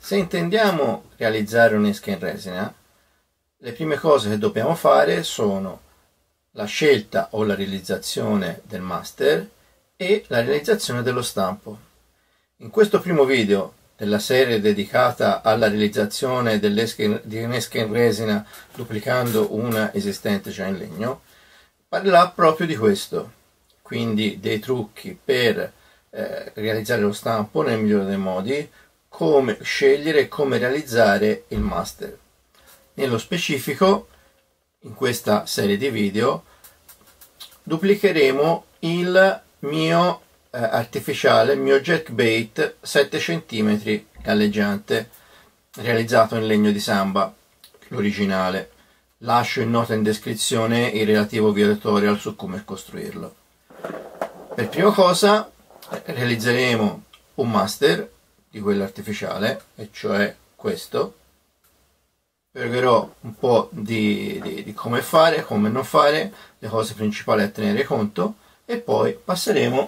Se intendiamo realizzare un'esca in resina, le prime cose che dobbiamo fare sono la scelta o la realizzazione del master e la realizzazione dello stampo. In questo primo video della serie dedicata alla realizzazione di un'esca in resina duplicando una esistente già in legno, parlerà proprio di questo, quindi dei trucchi per realizzare lo stampo nel migliore dei modi, come scegliere e come realizzare il master. Nello specifico, in questa serie di video, duplicheremo il mio artificiale, il mio jerkbait 7 cm galleggiante, realizzato in legno di samba, l'originale. Lascio in nota in descrizione il relativo video tutorial su come costruirlo. Per prima cosa realizzeremo un master di quello artificiale, e cioè questo. Spiegherò un po' di come fare, come non fare, le cose principali a tenere conto, e poi passeremo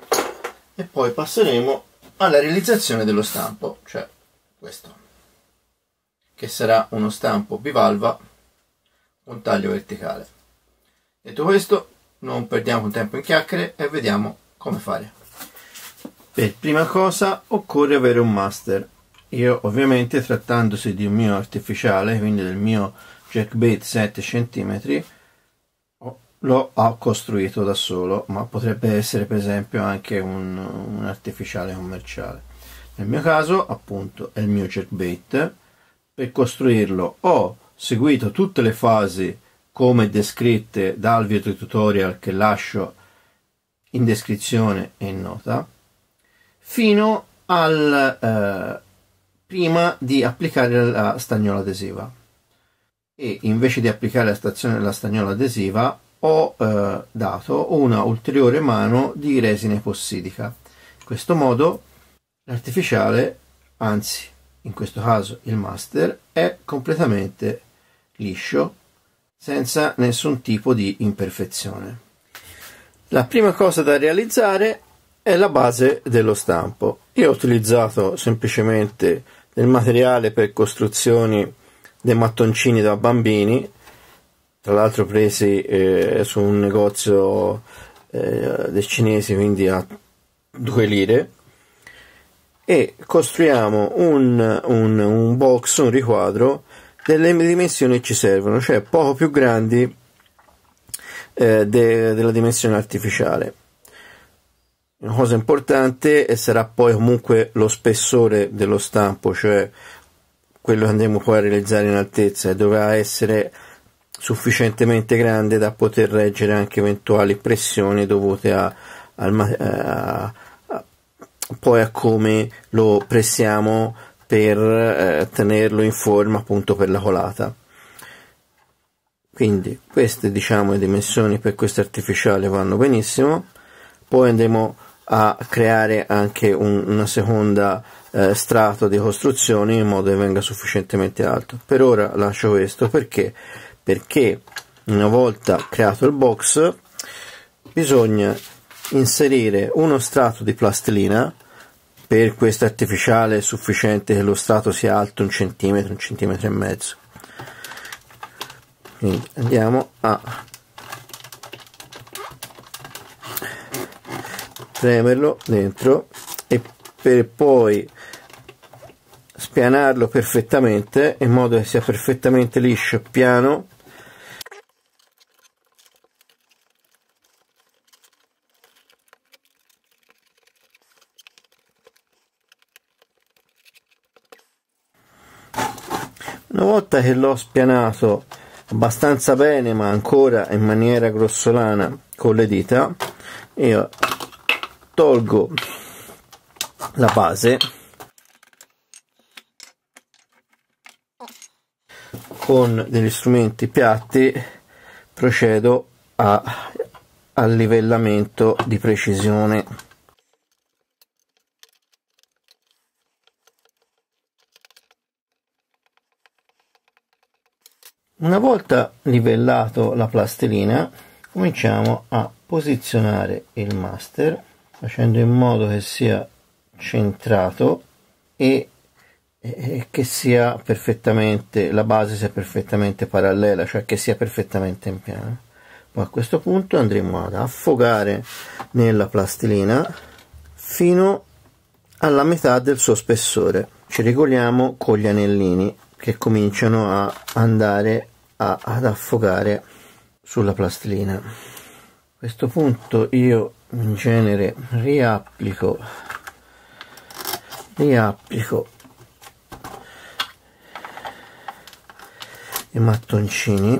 alla realizzazione dello stampo, cioè questo, che sarà uno stampo bivalva con taglio verticale. Detto questo, non perdiamo tempo in chiacchiere e vediamo come fare. Per prima cosa occorre avere un master. Io ovviamente, trattandosi di un mio artificiale, quindi del mio jerkbait 7 cm, l'ho costruito da solo, ma potrebbe essere per esempio anche un artificiale commerciale. Nel mio caso appunto è il mio jerkbait. Per costruirlo ho seguito tutte le fasi come descritte dal video tutorial che lascio in descrizione e in nota, fino al prima di applicare la stagnola adesiva. E invece di applicare la stagnola adesiva ho dato una ulteriore mano di resina epossidica. In questo modo l'artificiale, anzi in questo caso il master, è completamente liscio, senza nessun tipo di imperfezione. La prima cosa da realizzare è la base dello stampo. Io ho utilizzato semplicemente del materiale per costruzioni dei mattoncini da bambini, tra l'altro presi su un negozio dei cinesi, quindi a 2 lire, e costruiamo un box, un riquadro delle dimensioni che ci servono, cioè poco più grandi della dimensione artificiale. Una cosa importante sarà poi comunque lo spessore dello stampo, cioè quello che andremo poi a realizzare in altezza, e dovrà essere sufficientemente grande da poter reggere anche eventuali pressioni dovute poi a come lo pressiamo per tenerlo in forma appunto per la colata. Quindi queste, diciamo, le dimensioni per questo artificiale vanno benissimo. Poi andremo a creare anche una seconda strato di costruzione in modo che venga sufficientemente alto. Per ora lascio questo perché una volta creato il box bisogna inserire uno strato di plastilina. Per questo artificiale è sufficiente che lo strato sia alto 1 centimetro, 1,5 centimetri. Quindi andiamo a premerlo dentro, e per poi spianarlo perfettamente in modo che sia perfettamente liscio e piano. Una volta che l'ho spianato abbastanza bene, ma ancora in maniera grossolana con le dita, io tolgo la base, con degli strumenti piatti procedo al livellamento di precisione. Una volta livellato la plastilina, cominciamo a posizionare il master facendo in modo che sia centrato e e che sia perfettamente, la base sia perfettamente parallela, cioè che sia perfettamente in piano. Poi a questo punto andremo ad affogare nella plastilina fino alla metà del suo spessore. Ci regoliamo con gli anellini che cominciano a andare ad affogare sulla plastilina. A questo punto io in genere riapplico i mattoncini.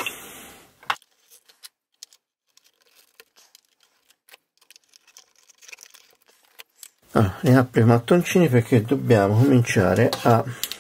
Riapro i mattoncini perché dobbiamo cominciare a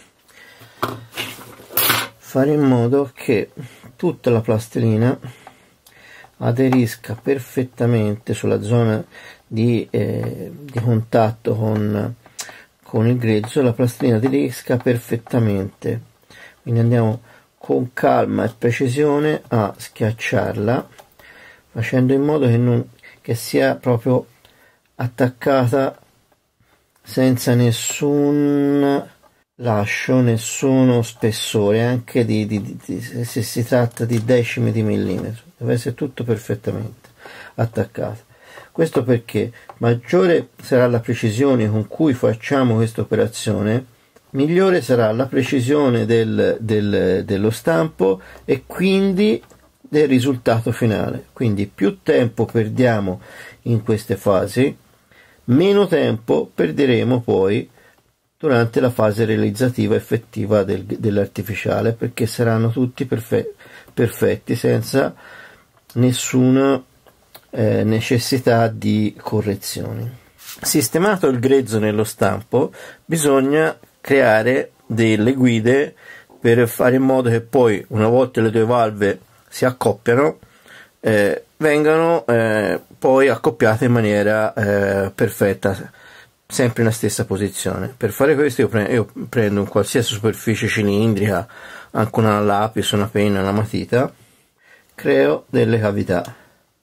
fare in modo che tutta la plastilina aderisca perfettamente sulla zona di contatto con il grezzo. La plastilina aderisca perfettamente, quindi andiamo con calma e precisione a schiacciarla, facendo in modo che sia proprio attaccata senza nessun lascio, nessuno spessore, anche se si tratta di decimi di millimetro, deve essere tutto perfettamente attaccato. Questo perché maggiore sarà la precisione con cui facciamo questa operazione, migliore sarà la precisione dello stampo e quindi del risultato finale. Quindi più tempo perdiamo in queste fasi, meno tempo perderemo poi durante la fase realizzativa effettiva dell'artificiale, perché saranno tutti perfetti senza nessuna necessità di correzioni. Sistemato il grezzo nello stampo, bisogna creare delle guide per fare in modo che poi, una volta le due valve si accoppiano, vengano poi accoppiate in maniera perfetta, sempre nella stessa posizione. Per fare questo io prendo un qualsiasi superficie cilindrica, anche una lapis, una penna, una matita, creo delle cavità.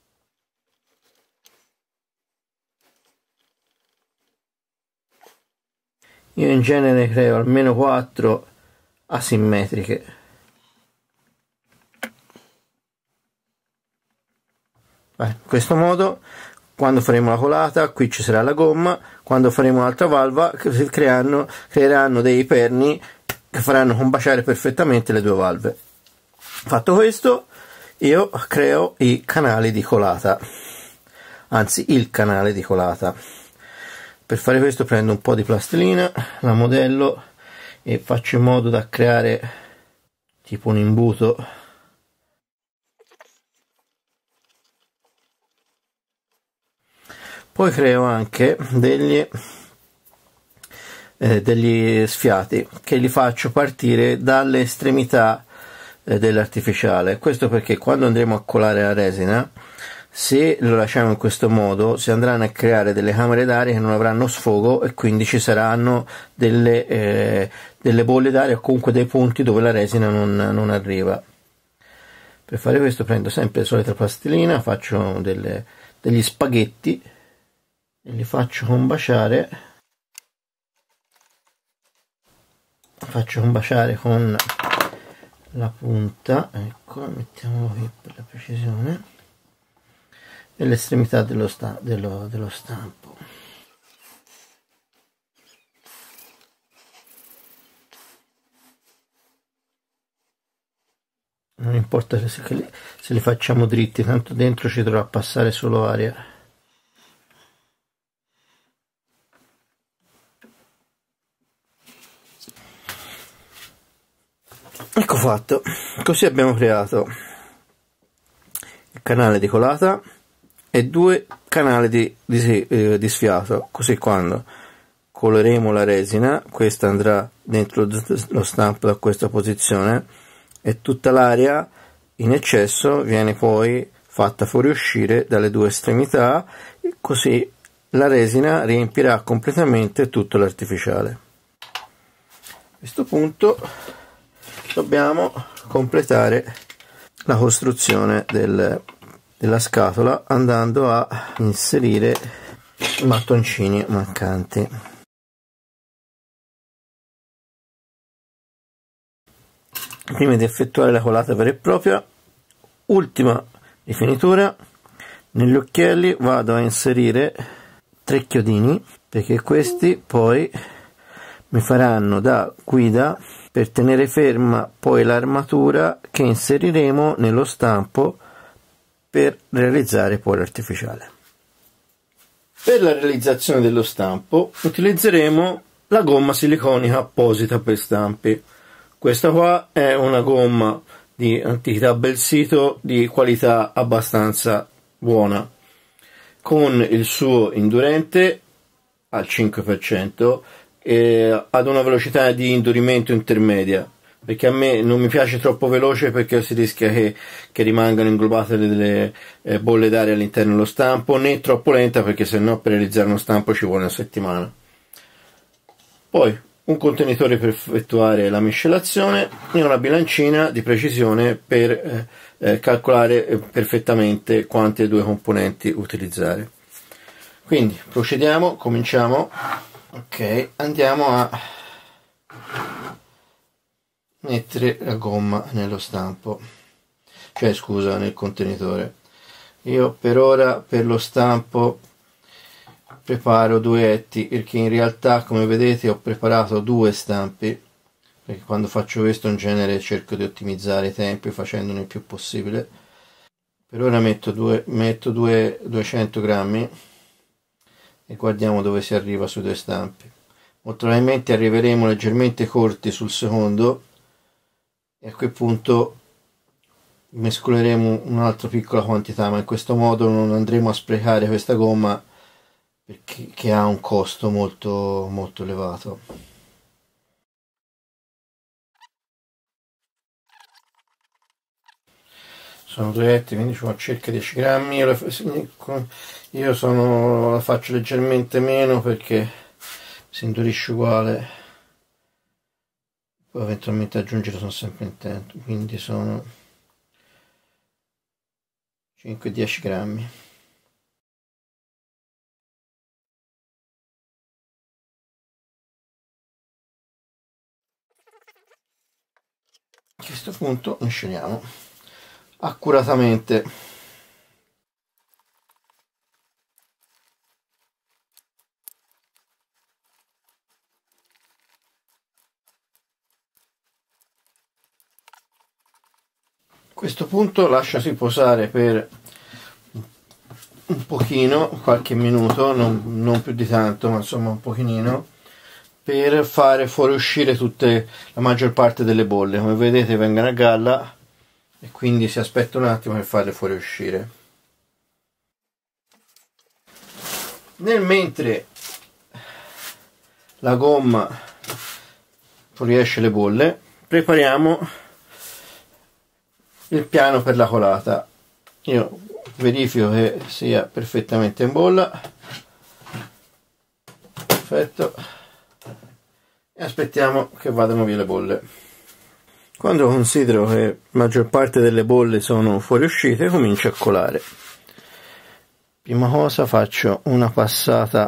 Io in genere creo almeno 4 asimmetriche. In questo modo, quando faremo la colata, qui ci sarà la gomma, quando faremo un'altra valva creeranno dei perni che faranno combaciare perfettamente le due valve. Fatto questo, io creo i canali di colata, anzi il canale di colata. Per fare questo prendo un po' di plastilina, la modello e faccio in modo da creare tipo un imbuto Poi creo anche degli sfiati che li faccio partire dalle estremità dell'artificiale. Questo perché quando andremo a colare la resina, se lo lasciamo in questo modo, si andranno a creare delle camere d'aria che non avranno sfogo e quindi ci saranno delle bolle d'aria o comunque dei punti dove la resina non arriva. Per fare questo prendo sempre la solita plastilina, faccio degli spaghetti e li faccio combaciare. Faccio combaciare con la punta, ecco, mettiamolo qui per la precisione, e l'estremità dello stampo. Non importa se li facciamo dritti, tanto dentro ci dovrà passare solo aria. Ecco fatto, così abbiamo creato il canale di colata e 2 canali di sfiato, così quando coloreremo la resina, questa andrà dentro lo stampo da questa posizione e tutta l'aria in eccesso viene poi fatta fuoriuscire dalle 2 estremità, e così la resina riempirà completamente tutto l'artificiale. A questo punto dobbiamo completare la costruzione della scatola andando a inserire i mattoncini mancanti. prima di effettuare la colata vera e propria. Ultima rifinitura: negli occhielli vado a inserire 3 chiodini, perché questi poi mi faranno da guida per tenere ferma poi l'armatura che inseriremo nello stampo per realizzare poi l'artificiale. Per la realizzazione dello stampo utilizzeremo la gomma siliconica apposita per stampi. Questa qua è una gomma di Antichità Belsito di qualità abbastanza buona, con il suo indurente al 5% e ad una velocità di indurimento intermedia, perché a me non mi piace troppo veloce, perché si rischia che rimangano inglobate delle bolle d'aria all'interno dello stampo, né troppo lenta, perché se no per realizzare uno stampo ci vuole una settimana. Poi un contenitore per effettuare la miscelazione e una bilancina di precisione per calcolare perfettamente quante due componenti utilizzare. Quindi procediamo, cominciamo. Ok, andiamo a mettere la gomma nello stampo, cioè scusa, nel contenitore. Io per ora per lo stampo preparo 2 etti, perché in realtà, come vedete, ho preparato 2 stampi, perché quando faccio questo in genere cerco di ottimizzare i tempi facendone il più possibile. Per ora metto 200 grammi e guardiamo dove si arriva sui 2 stampi. Molto probabilmente arriveremo leggermente corti sul secondo e a quel punto mescoleremo un'altra piccola quantità, ma in questo modo non andremo a sprecare questa gomma, perché ha un costo molto molto elevato. Sono 2 etti, quindi ci vuole circa 10 grammi. Io la faccio leggermente meno perché si indurisce uguale, poi eventualmente aggiungere sono sempre intento, quindi sono 5-10 grammi. A questo punto misceliamo accuratamente. A questo punto lasciasi posare per un pochino, qualche minuto, non più di tanto, ma insomma un pochino, per fare fuoriuscire la maggior parte delle bolle. Come vedete vengono a galla e quindi si aspetta un attimo per farle fuoriuscire. Nel mentre la gomma fuoriesce le bolle, prepariamo il piano per la colata. Io verifico che sia perfettamente in bolla. Perfetto. E aspettiamo che vadano via le bolle. Quando considero che la maggior parte delle bolle sono fuoriuscite, comincio a colare. Prima cosa faccio una passata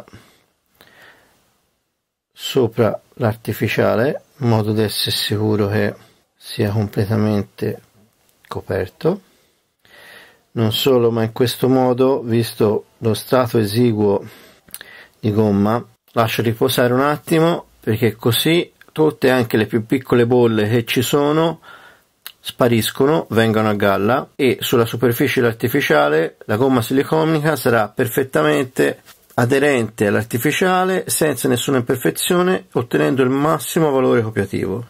sopra l'artificiale in modo da essere sicuro che sia completamente coperto. Non solo, ma in questo modo, visto lo stato esiguo di gomma, lascio riposare un attimo, perché così tutte, anche le più piccole bolle che ci sono, spariscono, vengono a galla, e sulla superficie dell'artificiale la gomma siliconica sarà perfettamente aderente all'artificiale senza nessuna imperfezione, ottenendo il massimo valore copiativo.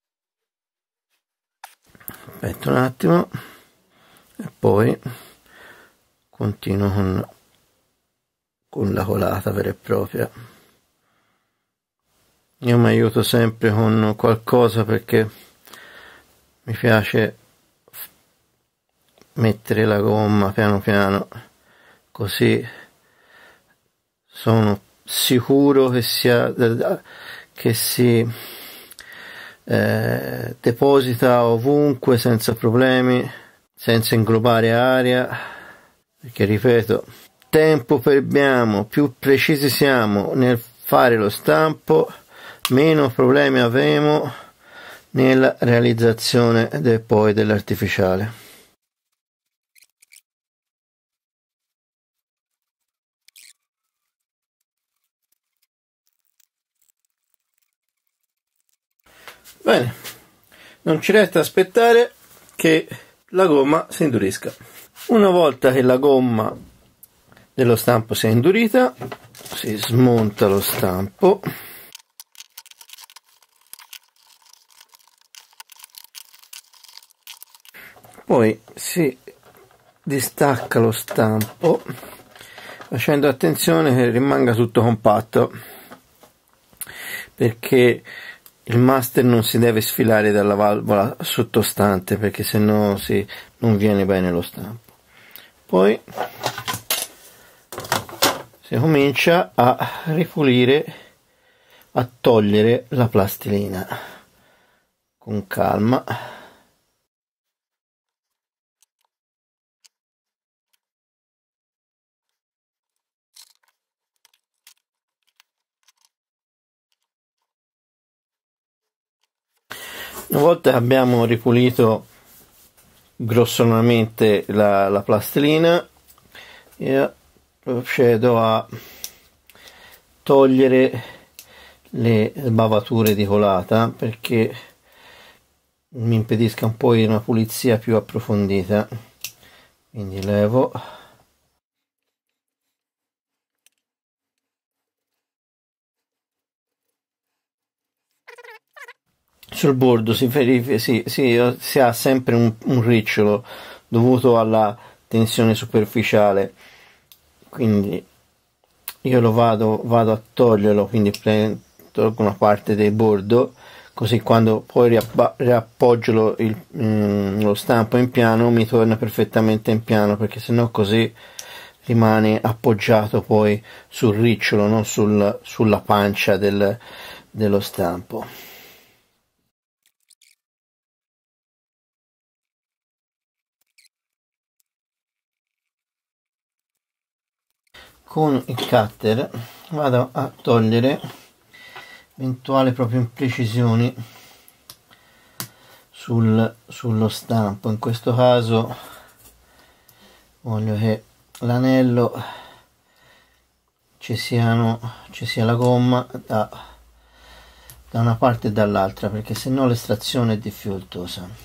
Aspetta un attimo e poi continuo con la colata vera e propria. Io mi aiuto sempre con qualcosa, perché mi piace mettere la gomma piano piano, così sono sicuro che si deposita ovunque senza problemi, senza inglobare aria, perché ripeto, tempo perdiamo, più precisi siamo nel fare lo stampo, meno problemi avremo nella realizzazione poi dell'artificiale. Bene, non ci resta aspettare che la gomma si indurisca. Una volta che la gomma dello stampo si è indurita, si smonta lo stampo, poi si distacca lo stampo facendo attenzione che rimanga tutto compatto, perché il master non si deve sfilare dalla valvola sottostante, perché sennò non viene bene lo stampo. Poi si comincia a ripulire, a togliere la plastilina con calma. Una volta che abbiamo ripulito grossolanamente la plastilina, io procedo a togliere le bavature di colata, perché mi impedisca un po' una pulizia più approfondita. Quindi levo, sul bordo si ha sempre un ricciolo dovuto alla tensione superficiale, quindi io lo vado a toglierlo, quindi tolgo una parte del bordo, così quando poi riappoggio lo stampo in piano mi torna perfettamente in piano, perché sennò così rimane appoggiato poi sul ricciolo, non sulla pancia dello stampo. Con il cutter vado a togliere eventuali proprio imprecisioni sullo stampo. In questo caso voglio che l'anello ci sia la gomma da una parte e dall'altra, perché sennò l'estrazione è difficoltosa.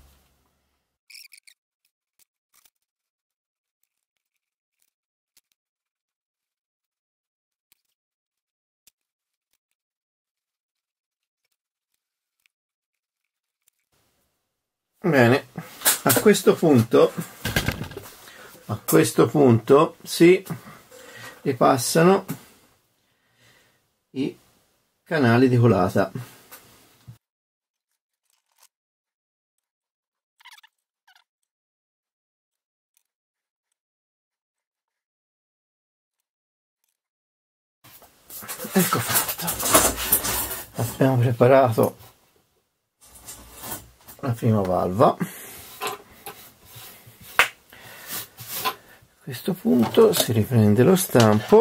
Bene, a questo punto si ripassano i canali di colata. Ecco fatto, abbiamo preparato la prima valva. A questo punto si riprende lo stampo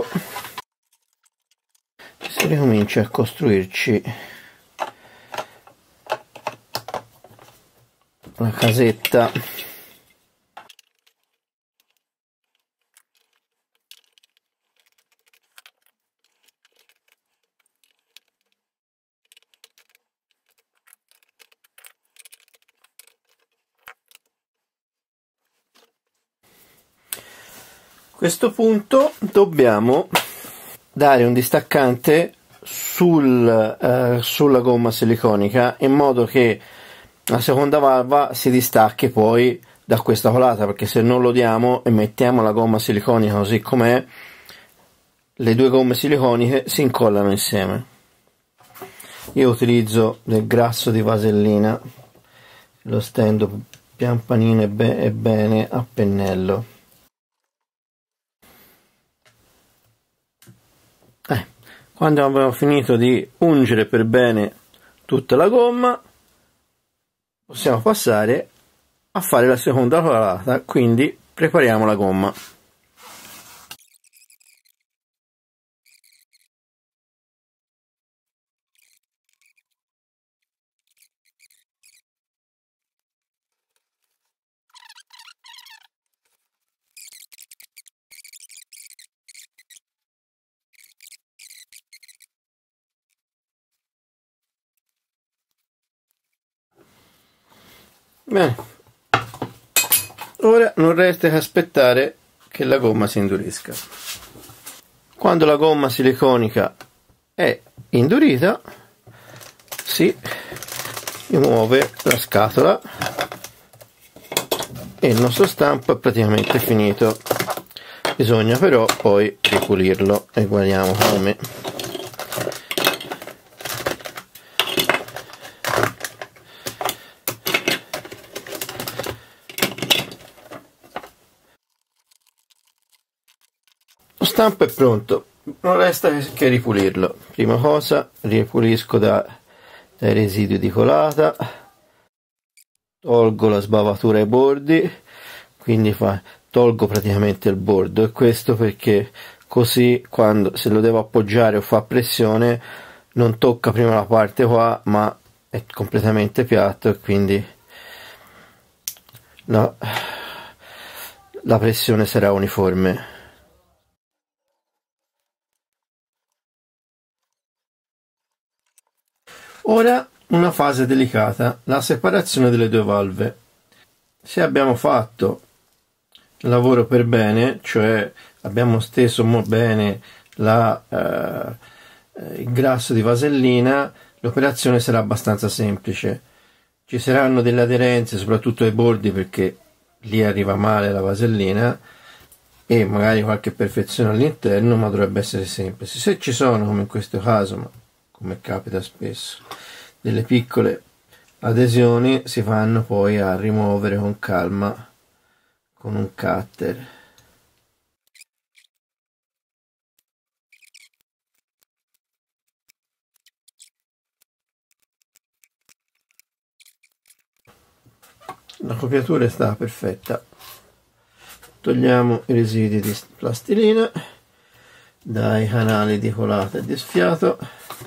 e si ricomincia a costruirci la casetta. A questo punto dobbiamo dare un distaccante sulla gomma siliconica, in modo che la seconda valva si distacchi poi da questa colata, perché se non lo diamo e mettiamo la gomma siliconica così com'è, le due gomme siliconiche si incollano insieme. Io utilizzo del grasso di vasellina, lo stendo pian pianino e bene a pennello. Quando abbiamo finito di ungere per bene tutta la gomma, possiamo passare a fare la seconda colata, quindi prepariamo la gomma. Bene, ora non resta che aspettare che la gomma si indurisca. Quando la gomma siliconica è indurita, si rimuove la scatola e il nostro stampo è praticamente finito. Bisogna però poi ripulirlo e guardiamo come. Lo stampo è pronto, non resta che ripulirlo. Prima cosa ripulisco dai residui di colata, tolgo la sbavatura ai bordi, quindi tolgo praticamente il bordo, e questo perché così se lo devo appoggiare o fa pressione non tocca prima la parte qua ma è completamente piatto, e quindi la pressione sarà uniforme. Ora una fase delicata, la separazione delle due valve. Se abbiamo fatto il lavoro per bene, cioè abbiamo steso bene il grasso di vasellina, l'operazione sarà abbastanza semplice. Ci saranno delle aderenze soprattutto ai bordi perché lì arriva male la vasellina, e magari qualche perfezione all'interno, ma dovrebbe essere semplice. Se ci sono, come in questo caso, ma come capita spesso, delle piccole adesioni, si vanno poi a rimuovere con calma con un cutter. La copiatura sta perfetta. Togliamo i residui di plastilina dai canali di colata e di sfiato.